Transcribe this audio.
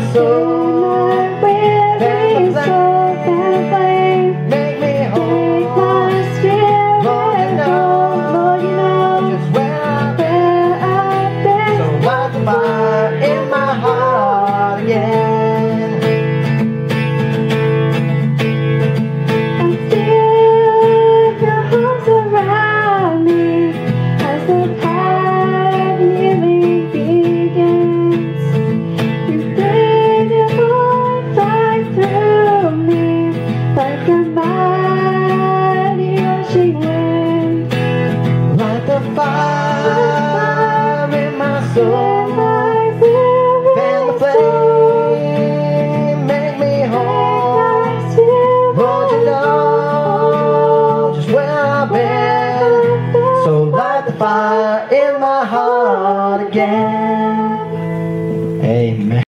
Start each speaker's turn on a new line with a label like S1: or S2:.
S1: soul, fan the flame, make me whole. Lord, you know just where I've been. So light the fire in my heart again.
S2: I feel your arms around me as the path of healing begins. You breathe your voice right through me like a mighty rushing wind.
S1: Light the fire in my soul, fan the flame, make me whole. Lord, you know just where I've been. So light the fire in my heart again.